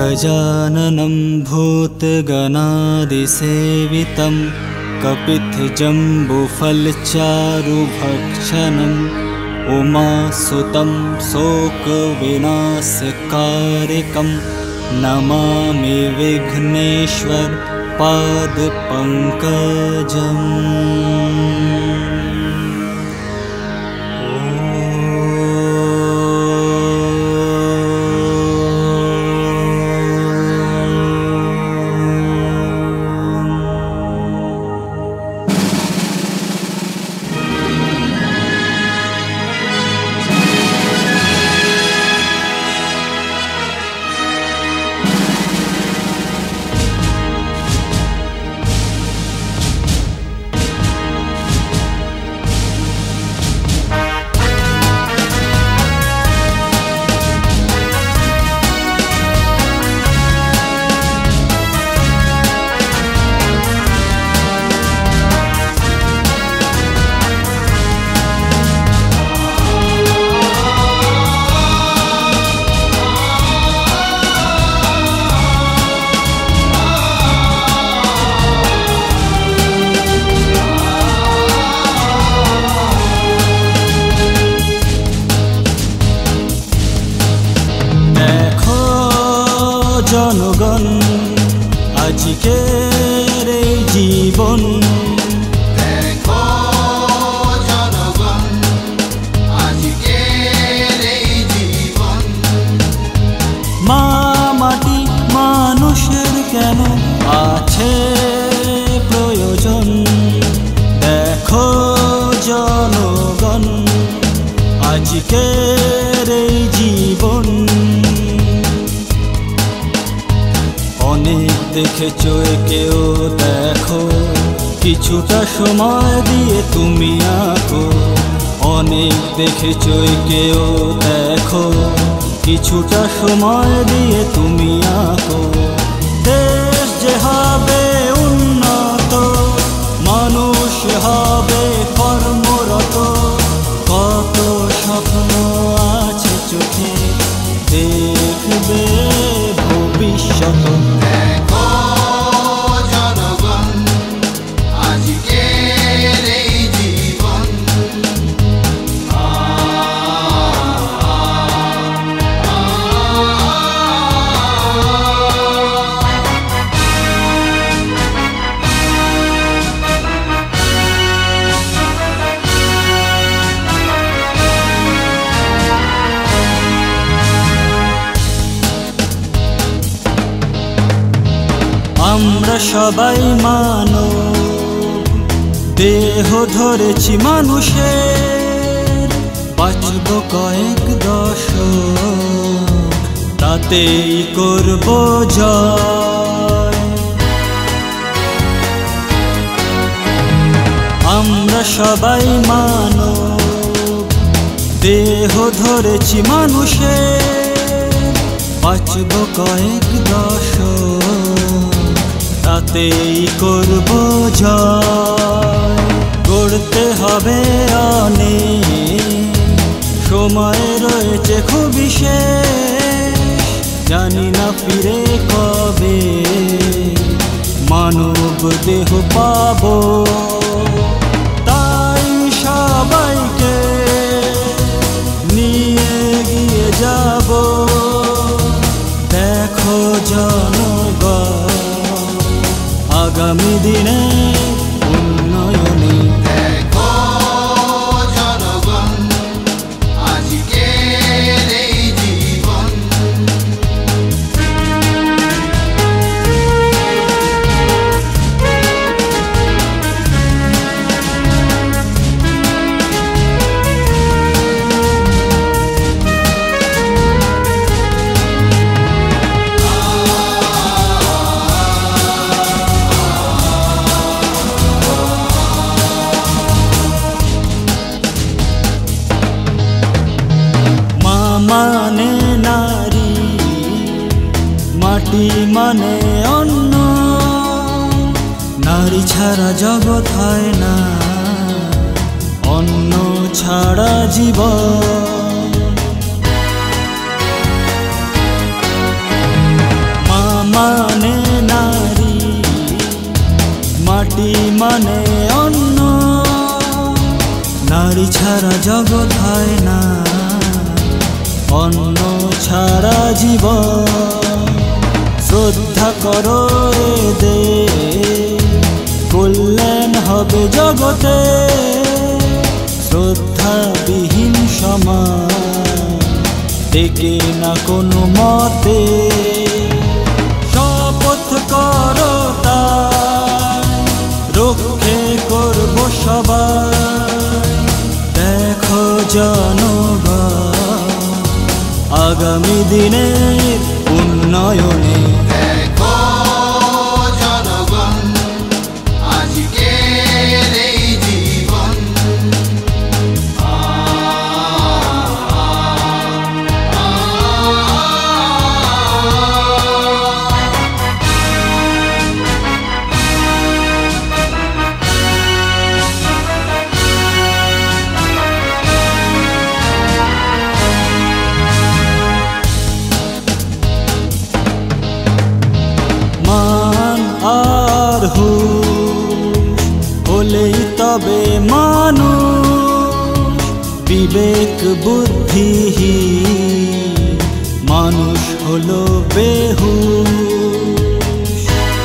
गजाननं भूतगणादिसेवितं कपित्थजम्बुफलचारुभक्षणम् उमासुतं शोकविनाशकारकं नमामि विघ्नेश्वर पादपङ्कजम्। জনগণ আজকের এই জীবন, দেখো জনগণ আজকের এই জীবন। মা মাটি মানুষের কেন আছে প্রয়োজন, দেখো জনগণ আজকের এই জীবন। অনেক দেখেছো কেউ দেখো, কিছুটা সময় দিয়ে তুমি আঁকো। অনেক দেখেছো কেউ দেখো, কিছুটা সময় দিয়ে তুমি আঁকো। দেশ যে হবে উন্নত, মানুষ হবে কর্মরত, কত স্বপ্ন আছে চোখে, দেখবে ভবিষ্যৎ। দেখো জনগণ আজকের এই জীবন। আমরা সবাই মানব, দেহ ধরেছি মানুষের, বাঁচব কয়েক দশক, তাতেই করব জয়। আমরা সবাই মানব, দেহ ধরেছি মানুষের, বাঁচব কয়েক দশক, তাতেই করব জয়। গড়তে হবে অনেক, সময় রয়েছে খুবই শেষ, জানি না ফিরে কবে মানব দেহ পাবো। তাই সবাইকে নিয়ে গিয়ে যাব, দেখো জনগণ আগামী দিনে উন্নয়নে। দেখো জনগণ আজকের এই জীবন। মানে নারী, মাটি মানে অন্য, নারী ছাড়া জগৎ হয় না, অন্য ছাড়া জীবন। মানে অন্য, নারী ছাড়া জগৎ হয় না, অন্য ছাড়া জীবন। শ্রদ্ধা করো এদের, কল্যাণ হবে জগতে। শ্রদ্ধাবিহীন সমাজ টেকে না কোনো মতে। শপথ করো তাই রক্ষে করব সবাই। দেখো জনগণ আগামী দিনের উন্নয়নে। দেখো জনগণ আজকের এই জীবন। মান আর হুঁশ হলেই তবে মানুষ, বিবেক বুদ্ধিহীন মানুষ হলো বেহুশ।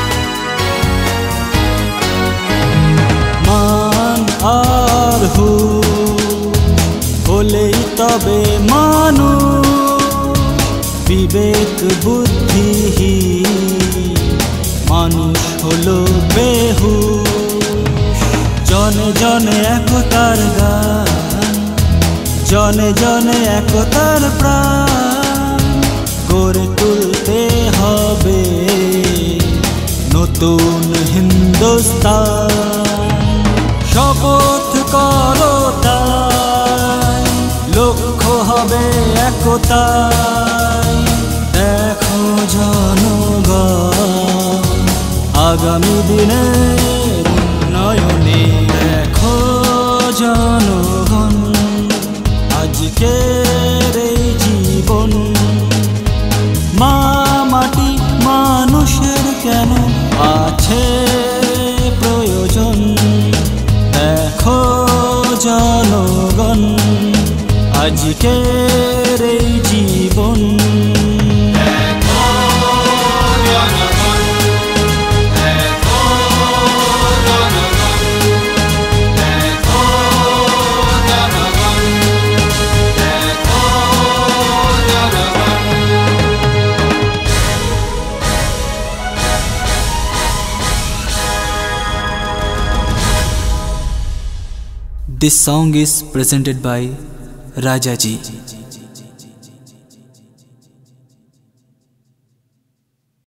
মান আর হুঁশ হলেই তবে মানুষ, বিবেক বুদ্ধিহীন মানুষ হলো বেহুশ। জনে জনে একতার গান, জনে জনে একতার প্রাণ, গড়ে তুলতে হবে নতুন হিন্দুস্তান। শপথ করো তাই লক্ষ্য হবে একতাই। দেখো জনগণ আগামী দিনের উন্নয়নে। দেখো জনগণ আজকের এই জীবন। মা মাটি মানুষের কেন আছে প্রয়োজন। দেখো জনগণ আজকের এই জীবন। This song is presented by Rajaji.